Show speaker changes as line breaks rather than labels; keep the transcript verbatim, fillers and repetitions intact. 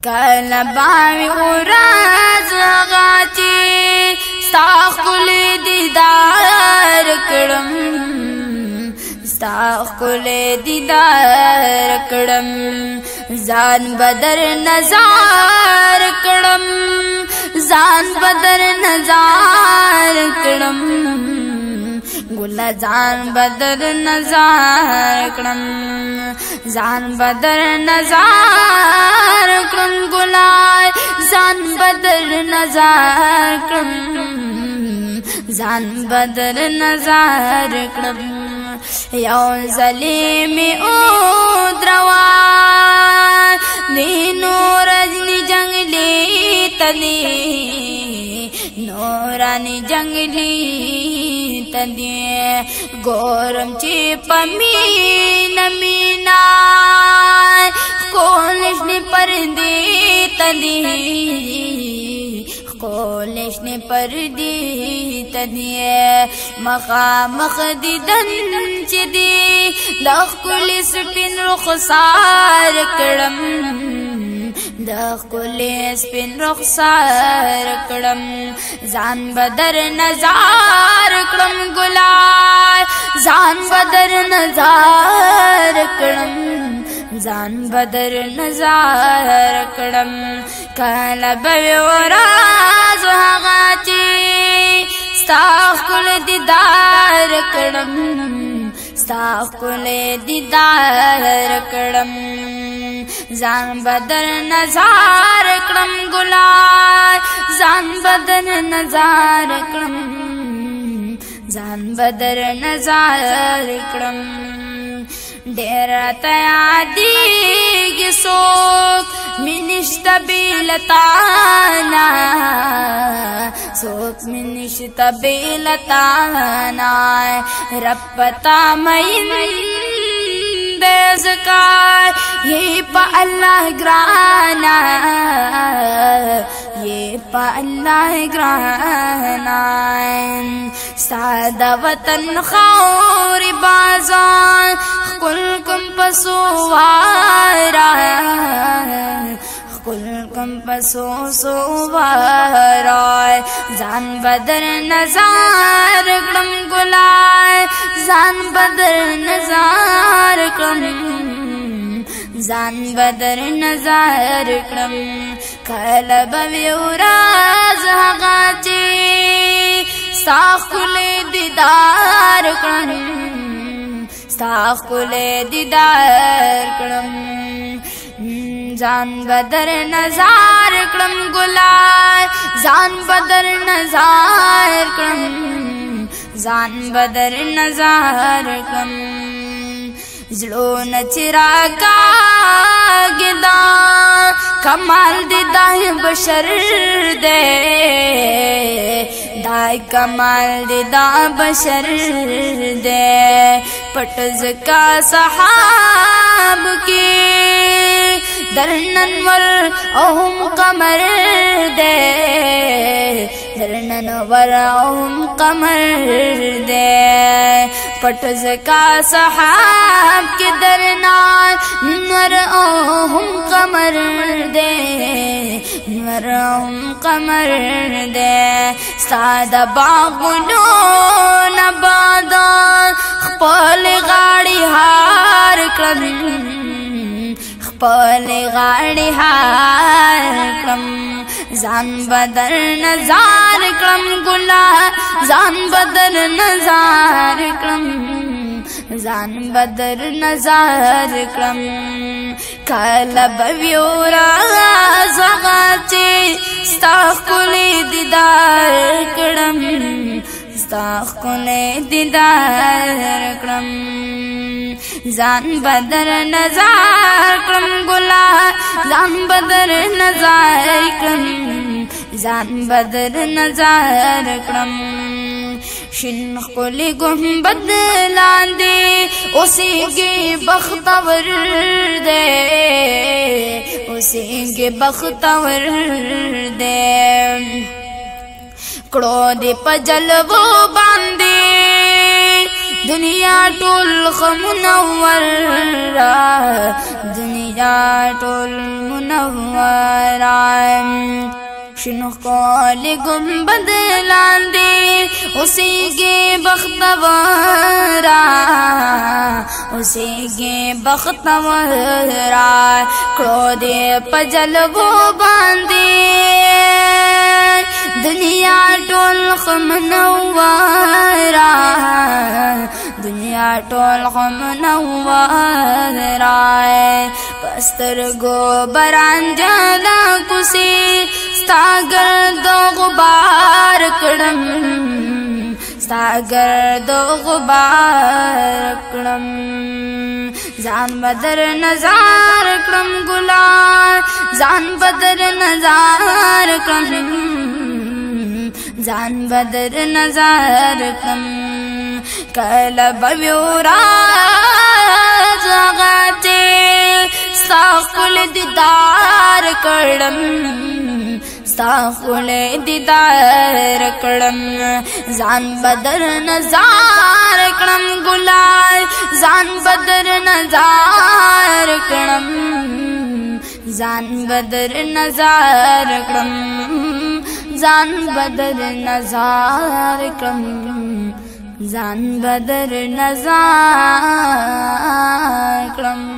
کله باوی ورځ غاچی ستا ښکلی دیدار کړم ستا ښکلی دیدار کړم ځان بدر نظر کړم ځان بدر نظر کړم ګله ځان بدر نظر کړم ځان بدر نظر کړم ګله ځان بدر نظر کړم ځان بدر نظر کړم یو ځلې مې ودروا نینو رجنی جنگلی تلی نورانی جنگلی تلی گورم چی پمین مینا کولشنی پردی تلی کولشنی پردی تلی مخا مخ دیدن چی دی دخ کلی سپین رخسار کرم دخ کلی سپین رخسار کرم زان بدر نظار کرم گلای زان بدر نظار کرم زان بدر نظار کرم کالا بوی وراز وغاچی ستا کل دیدار کرم ستا ښکلی دیدار کړم ځان بدر نظر کړم ګلای ځان بدر نظر کړم ځان بدر نظر کړم ډېر راته یادېږي څوک مې نشته بې له تانا څوک مې نشته بې له تانا رب پتا مین دې ځکه یې په الله ګرانه یې په الله ګرانه ستا د وطن خاورې بازار ښکل کم په څو واره ښکل کم په څو څو واره ځان بدر نظر کړم ګلای ځان بدر نظر کړم ځان بدر نظر کړم کله به وي ورځ هغه چې ستا ښکلی دیدار کړم ستا ښکلی دیدار کړم ځان بدر نظر کړم ګلای ځان بدر نظر کړم ځان بدر نظر کړم زړونه چې راکاږي دا کمال دی دای بشر دی دای کمال دی دا بشر دی پټ زکا صحاب کی درننور او هم قمر دی درننور او هم قمر دی پټ زکا صحاب کی درنان نور او هم قمر دی نور هم قمر دی ستا د باغونو نبادان خپل غاړې هار کړم خپل غاړې هار کړم ځان بدر نظر کړم ګلا ځان بدر نظر کړم ځان بدر نظر کړم کله به وي ورځ هغه چې ستا ښکلی دیدار کړم ستا ښکلی دیدار کړم ځان بدر نظر کړم ګلا ځان بدر نظر کړم ځان بدر نظر کړم شین ښکلی ګنبد لاندې اوسېږي بختور دی اوسېږي بختور دی کړو دې په جلوو باندې دنیا ټول خمنور دنیا दुनिया टोल मुनव्वरा शिनो कौल गुंबद लांदे उसी गे बख्तवरा उसी गे बख्तवरा क्रोधे पजल वो बांधे दुनिया टोल खमनवारा दुनिया टोल खमनवारा पस्तर गो बरान जाना कुसे सागर दो गुबार कड़म सागर दो गुबार कड़म जान बदर नजार कड़म गुलाल जान बदर नजार कड़म जान बदर नजार कड़म कल बव्योरा जगाते साकुल दीदार कड़म साकुल दीदार कड़म जान बदर नजार कड़म गुलाल जान बदर नजार कड़म जान बदर नजार कड़म जान बदर नजार कड़म जान बदर नजार कड़म।